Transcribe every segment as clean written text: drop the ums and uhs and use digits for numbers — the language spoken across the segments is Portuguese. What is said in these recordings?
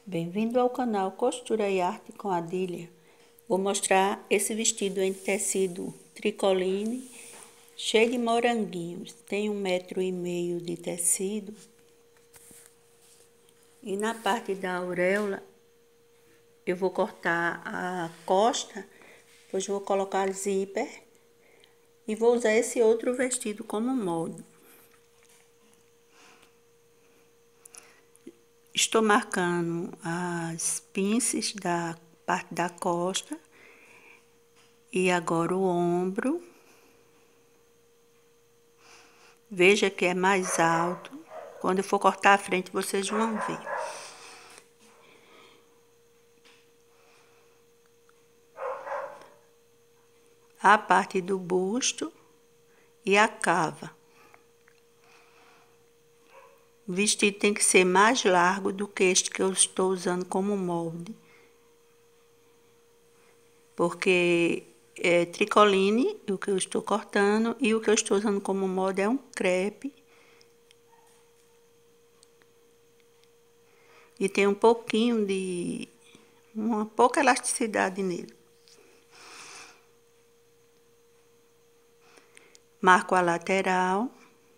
Bem-vindo ao canal Costura e Arte com Adília. Vou mostrar esse vestido em tecido tricoline, cheio de moranguinhos. Tem 1,5 m de tecido. E na parte da auréola, eu vou cortar a costa, depois vou colocar zíper e vou usar esse outro vestido como molde. Estou marcando as pinças da parte da costa e agora o ombro. Veja que é mais alto. Quando eu for cortar a frente, vocês vão ver. A parte do busto e a cava. O vestido tem que ser mais largo do que este que eu estou usando como molde. Porque é tricoline o que eu estou cortando e o que eu estou usando como molde é um crepe. E tem um pouquinho de... uma pouca elasticidade nele. Marco a lateral.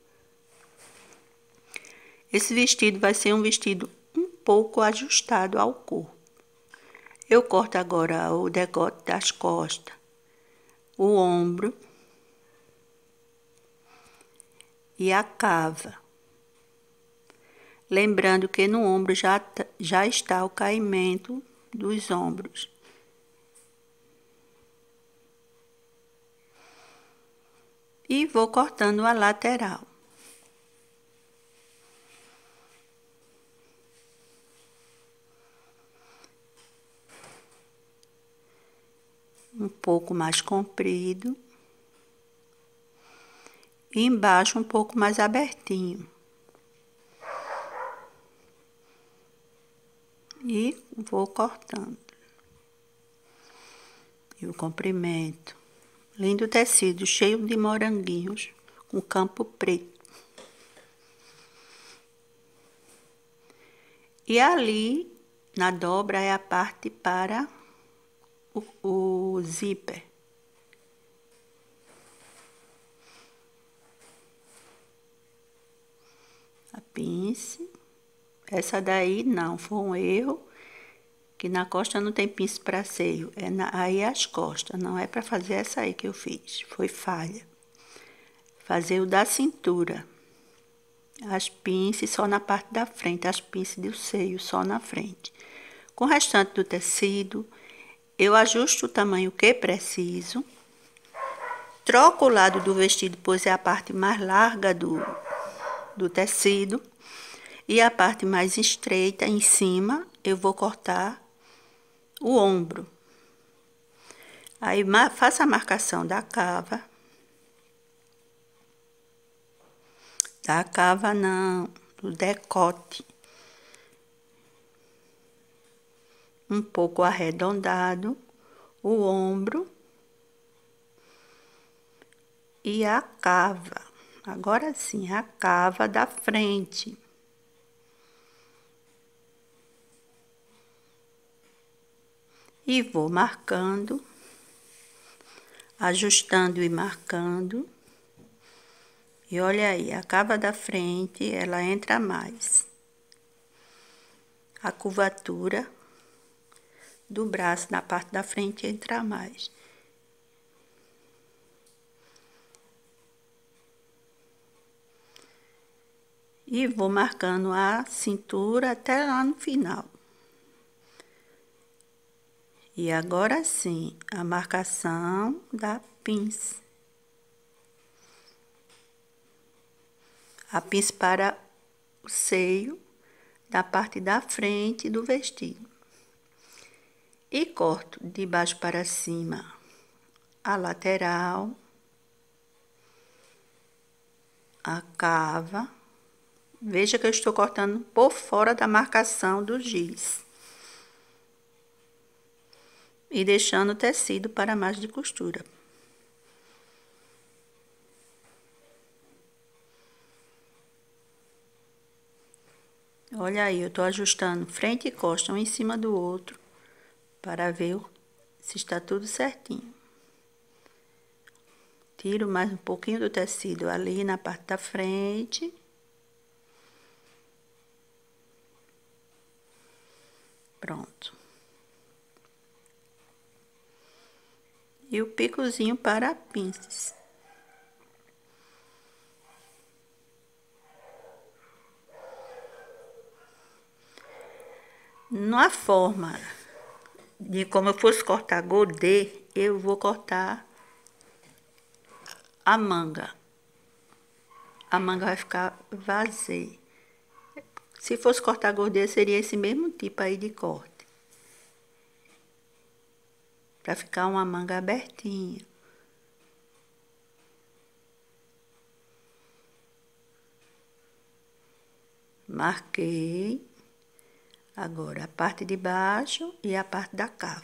Esse vestido vai ser um vestido um pouco ajustado ao corpo. Eu corto agora o decote das costas, o ombro e a cava. Lembrando que no ombro já está o caimento dos ombros. E vou cortando a lateral. Um pouco mais comprido. E embaixo um pouco mais abertinho. E vou cortando. E o comprimento. Lindo tecido, cheio de moranguinhos, com campo preto. E ali, na dobra, é a parte para o zíper. A pince. Essa daí não, foi um erro, que na costa não tem pince para seio. Aí as costas, não é para fazer essa aí que eu fiz, foi falha. Fazer o da cintura. As pinças só na parte da frente, as pinças do seio só na frente. Com o restante do tecido, eu ajusto o tamanho que preciso. Troco o lado do vestido, pois é a parte mais larga do tecido. E a parte mais estreita em cima, eu vou cortar o ombro. Aí faço a marcação da cava. Da cava não, do decote. Um pouco arredondado, o ombro e a cava. Agora sim, a cava da frente. E vou marcando, ajustando e marcando. E olha aí, a cava da frente, ela entra mais. A curvatura do braço na parte da frente entra mais. E vou marcando a cintura até lá no final. E agora sim, a marcação da pinça. A pinça para o seio da parte da frente do vestido. E corto de baixo para cima a lateral, a cava. Veja que eu estou cortando por fora da marcação do giz. E deixando o tecido para mais de costura. Olha aí, eu tô ajustando frente e costa um em cima do outro para ver se está tudo certinho. Tiro mais um pouquinho do tecido ali na parte da frente. Pronto. E o picozinho para pinças. Na forma de como eu fosse cortar godê, eu vou cortar a manga. A manga vai ficar vazia. Se fosse cortar godê, seria esse mesmo tipo aí de corte. Para ficar uma manga abertinha. Marquei. Agora a parte de baixo e a parte da cava.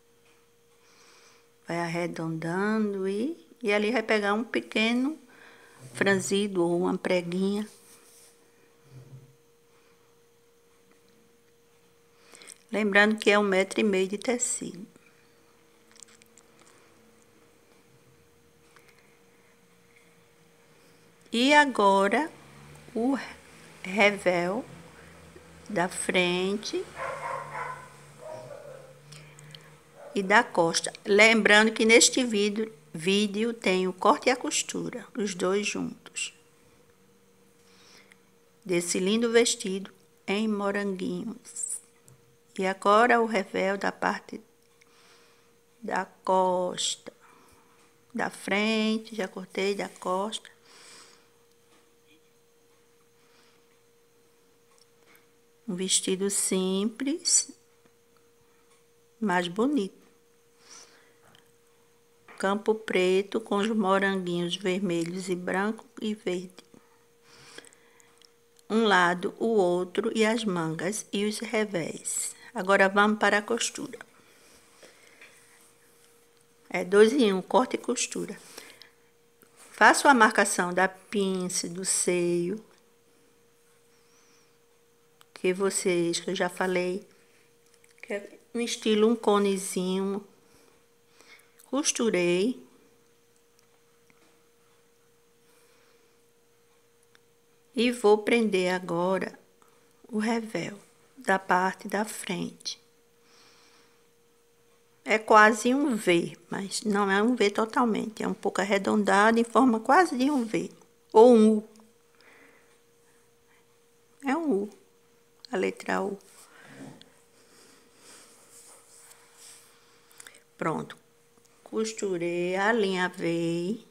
Vai arredondando e ali vai pegar um pequeno franzido ou uma preguinha. Lembrando que é 1,5 m de tecido. E agora o revel da frente e da costa. Lembrando que neste vídeo tem o corte e a costura, os dois juntos. Desse lindo vestido em moranguinhos. E agora o revel da parte da costa. Da frente, já cortei da costa. Um vestido simples, mas bonito. Campo preto com os moranguinhos vermelhos e branco e verde. Um lado, o outro e as mangas e os revés. Agora vamos para a costura. É 2 em 1, corte e costura. Faço a marcação da pinça, do seio, que eu já falei, que é no estilo um conezinho. Costurei. E vou prender agora o revel da parte da frente. É quase um V, mas não é um V totalmente. É um pouco arredondado em forma quase de um V. Ou um U. É um U. A letra U. Pronto. Costurei, alinhavei.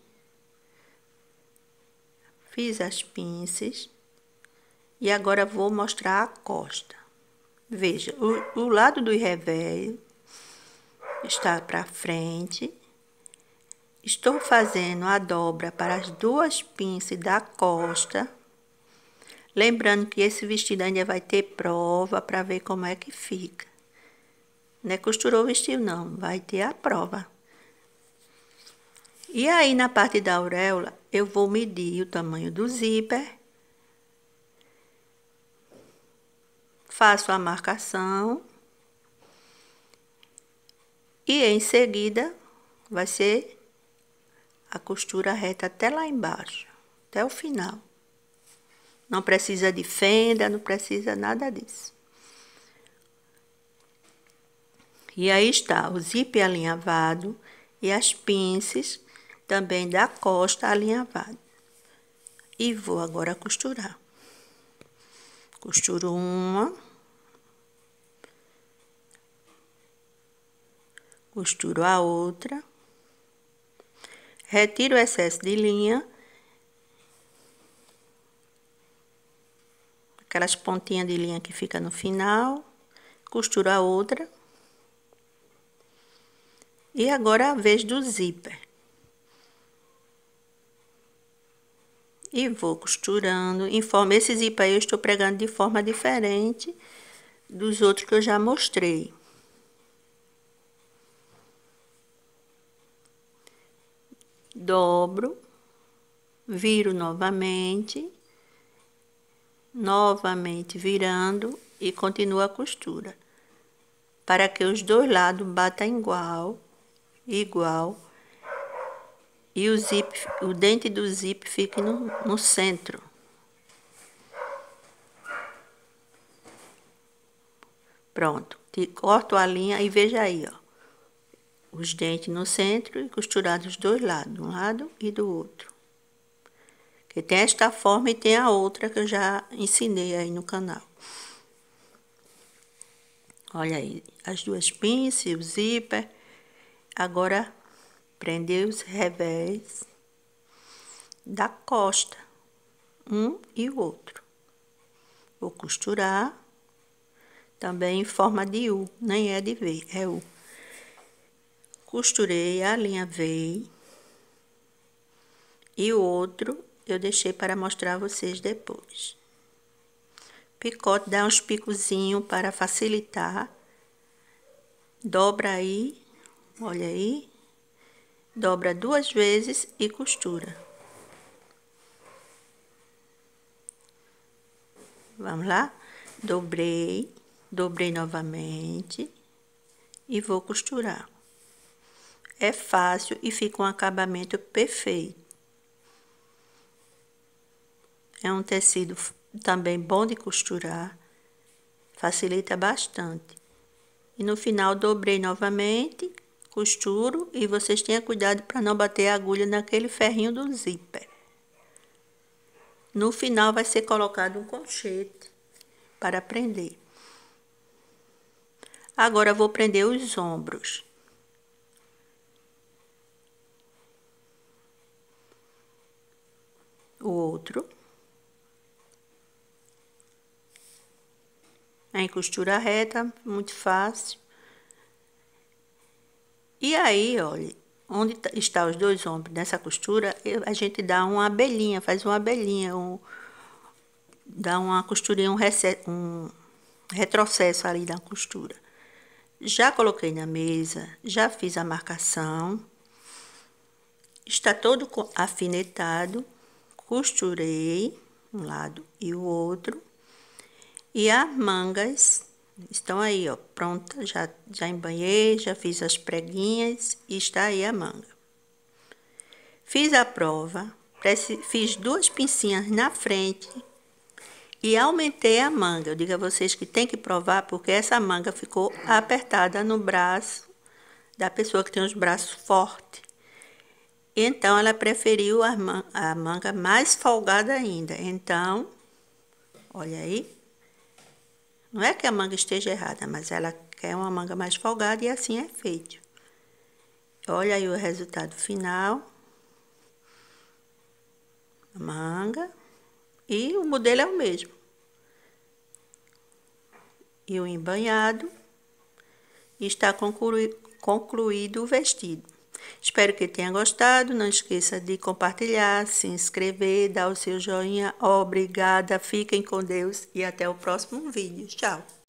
Fiz as pinças. E agora vou mostrar a costa. Veja, o lado do revés está para frente. Estou fazendo a dobra para as duas pinças da costa. Lembrando que esse vestido ainda vai ter prova para ver como é que fica. Não é costurou o vestido não, vai ter a prova. E aí na parte da auréola eu vou medir o tamanho do zíper. Faço a marcação. E em seguida vai ser a costura reta até lá embaixo, até o final. Não precisa de fenda, não precisa nada disso. E aí está o zíper alinhavado e as pinças também da costa alinhavado. E vou agora costurar. Costuro uma. Costuro a outra. Retiro o excesso de linha. Aquelas pontinhas de linha que fica no final. Costuro a outra. E agora a vez do zíper. E vou costurando. Esse zíper aí eu estou pregando de forma diferente dos outros que eu já mostrei. Dobro. Viro novamente. novamente virando e continua a costura, para que os dois lados batam igual, e o dente do zíper fique no centro. Pronto, corto a linha e veja aí, ó, os dentes no centro e costurar dos dois lados, de um lado e do outro. Que tem esta forma e tem a outra que eu já ensinei aí no canal. Olha aí, as duas pinças e o zíper. Agora, prender os revés da costa, um e o outro. Vou costurar também em forma de U, nem é de V, é U. Costurei, a linha veio. E o outro eu deixei para mostrar a vocês depois. Picote, dá uns picozinhos para facilitar. Dobra aí, olha aí. Dobra 2 vezes e costura. Vamos lá? Dobrei novamente e vou costurar. É fácil e fica um acabamento perfeito. É um tecido também bom de costurar, facilita bastante. E no final dobrei novamente, costuro e vocês tenham cuidado para não bater a agulha naquele ferrinho do zíper. No final vai ser colocado um colchete para prender. Agora vou prender os ombros. O outro. Em costura reta, muito fácil. E aí, olha, onde está os dois ombros nessa costura, a gente dá uma abelhinha, faz uma abelhinha, dá uma costurinha, um retrocesso ali na costura. Já coloquei na mesa, já fiz a marcação, está todo afinetado, costurei um lado e o outro. E as mangas estão aí, ó, pronta, já embanhei, já fiz as preguinhas e está aí a manga. Fiz a prova, fiz 2 pincinhas na frente e aumentei a manga. Eu digo a vocês que tem que provar porque essa manga ficou apertada no braço da pessoa que tem os braços fortes. Então, ela preferiu a manga mais folgada ainda. Então, olha aí. Não é que a manga esteja errada, mas ela quer uma manga mais folgada e assim é feito. Olha aí o resultado final. A manga. E o modelo é o mesmo. E o embanhado. E está concluído o vestido. Espero que tenha gostado. Não esqueça de compartilhar, se inscrever, dar o seu joinha. Obrigada, fiquem com Deus e até o próximo vídeo. Tchau!